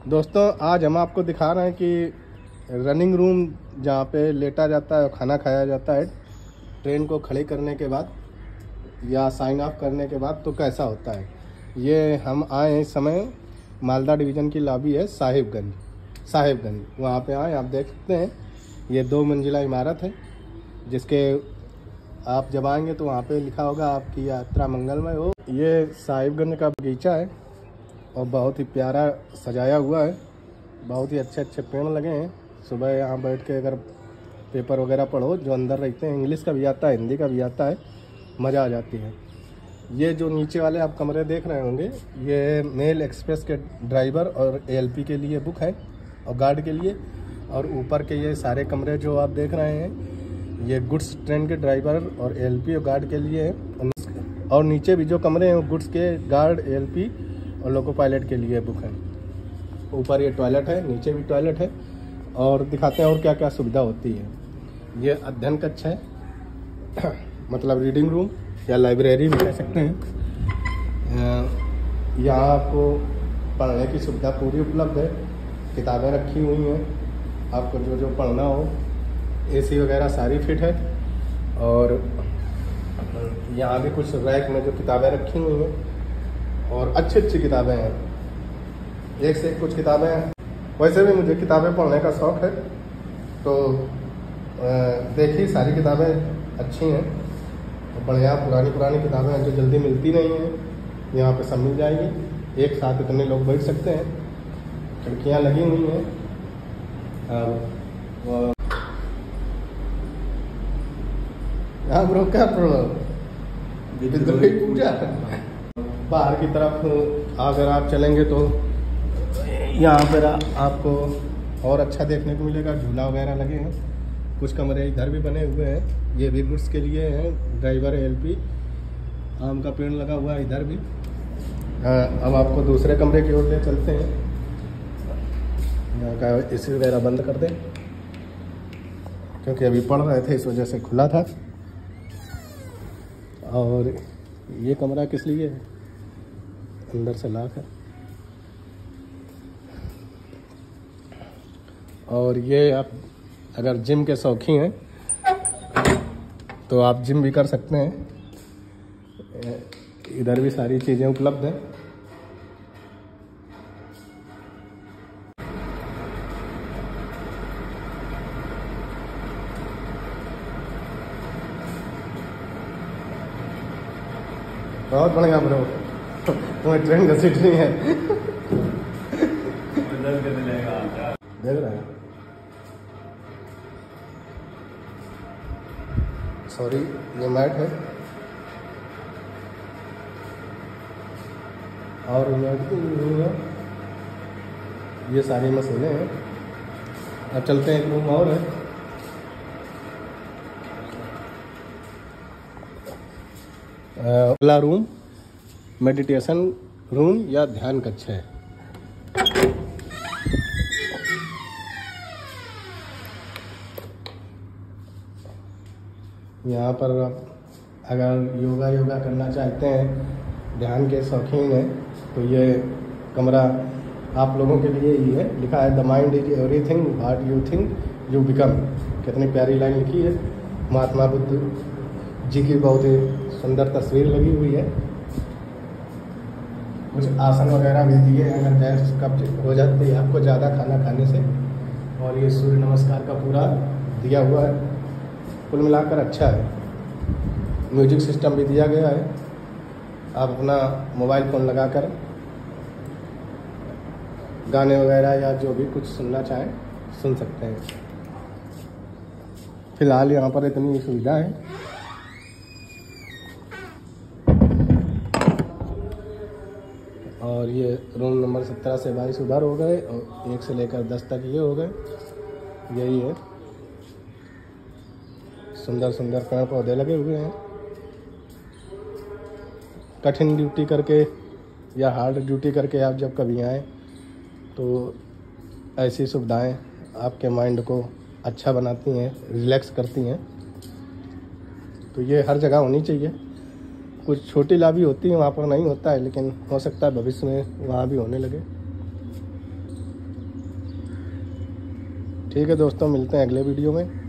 दोस्तों आज हम आपको दिखा रहे हैं कि रनिंग रूम जहाँ पे लेटा जाता है और खाना खाया जाता है ट्रेन को खड़ी करने के बाद या साइन ऑफ करने के बाद तो कैसा होता है। ये हम आए हैं इस समय मालदा डिवीज़न की लॉबी है साहिबगंज वहाँ पे आए। आप देख सकते हैं ये 2 मंजिला इमारत है जिसके आप जब आएंगे तो वहाँ पे लिखा होगा आपकी यात्रा मंगलमय हो। ये साहिबगंज का बगीचा है और बहुत ही प्यारा सजाया हुआ है। बहुत ही अच्छे पेड़ लगे हैं। सुबह यहाँ बैठ के अगर पेपर वगैरह पढ़ो जो अंदर रहते हैं, इंग्लिश का भी आता है हिंदी का भी आता है, मज़ा आ जाती है। ये जो नीचे वाले आप कमरे देख रहे होंगे ये मेल एक्सप्रेस के ड्राइवर और एएलपी के लिए बुक है और गार्ड के लिए। और ऊपर के ये सारे कमरे जो आप देख रहे हैं ये गुड्स ट्रेन के ड्राइवर और एएलपी और गार्ड के लिए है। और नीचे भी जो कमरे हैं वो गुड्स के गार्ड, एएलपी और लोको पायलट के लिए बुक है। ऊपर ये टॉयलेट है, नीचे भी टॉयलेट है। और दिखाते हैं और क्या क्या सुविधा होती है। ये अध्ययन कक्ष है मतलब रीडिंग रूम या लाइब्रेरी भी कह सकते हैं। यहाँ आपको पढ़ने की सुविधा पूरी उपलब्ध है। किताबें रखी हुई हैं, आपको जो पढ़ना हो। एसी वगैरह सारी फिट है। और यहाँ भी कुछ रैक में जो किताबें रखी हुई हैं और अच्छी किताबें हैं, एक से एक कुछ किताबें हैं। वैसे भी मुझे किताबें पढ़ने का शौक़ है तो देखिए सारी किताबें अच्छी हैं। बढ़िया पुरानी किताबें हैं जो जल्दी मिलती नहीं हैं, यहाँ पे सब मिल जाएगी। एक साथ इतने लोग बैठ सकते हैं। खिड़कियाँ लगी हुई हैं। यहाँ ब्रो क्या पूजा बाहर की तरफ अगर आप चलेंगे तो यहाँ पर आपको और अच्छा देखने को मिलेगा। झूला वगैरह लगे हैं। कुछ कमरे इधर भी बने हुए हैं, ये भी गुड्स के लिए हैं, ड्राइवर एएलपी। आम का पेड़ लगा हुआ है इधर भी। अब आपको दूसरे कमरे की ओर ले चलते हैं। यहाँ का एसी वगैरह बंद कर दें क्योंकि अभी पढ़ रहे थे इस वजह से खुला था। और ये कमरा किस लिए है, अंदर से लॉक है। और ये आप अगर जिम के शौकीन हैं तो आप जिम भी कर सकते हैं। इधर भी सारी चीज़ें उपलब्ध हैं। बहुत बढ़िया ब्रो, तुम्हें ट्रेन घसीट रही है। देख रहे हैं, सॉरी ये मैट है और मैट है। ये सारी मशीनें हैं। अब चलते हैं, एक रूम और है। अगला रूम मेडिटेशन रूम या ध्यान कक्ष है। यहाँ पर आप अगर योगा करना चाहते हैं, ध्यान के शौकीन हैं तो ये कमरा आप लोगों के लिए ही है। लिखा है the mind is everything what you think you become. कितनी प्यारी लाइन लिखी है। महात्मा बुद्ध जी की बहुत ही सुंदर तस्वीर लगी हुई है। कुछ आसन वगैरह भी दिए हैं अगर गैस कब्ज हो जाती है आपको ज़्यादा खाना खाने से। और ये सूर्य नमस्कार का पूरा दिया हुआ है। कुल मिलाकर अच्छा है। म्यूजिक सिस्टम भी दिया गया है। आप अपना मोबाइल फ़ोन लगाकर गाने वगैरह या जो भी कुछ सुनना चाहें सुन सकते हैं। फिलहाल यहाँ पर इतनी सुविधा है। और ये रूम नंबर 17 से 22 उधर हो गए और 1 से लेकर 10 तक ये हो गए। यही है, सुंदर पेड़ पौधे लगे हुए हैं। कठिन ड्यूटी करके या हार्ड ड्यूटी करके आप जब कभी आएँ तो ऐसी सुविधाएं आपके माइंड को अच्छा बनाती हैं, रिलैक्स करती हैं। तो ये हर जगह होनी चाहिए। कुछ छोटी लाभी होती है, वहाँ पर नहीं होता है, लेकिन हो सकता है भविष्य में वहाँ भी होने लगे। ठीक है दोस्तों, मिलते हैं अगले वीडियो में।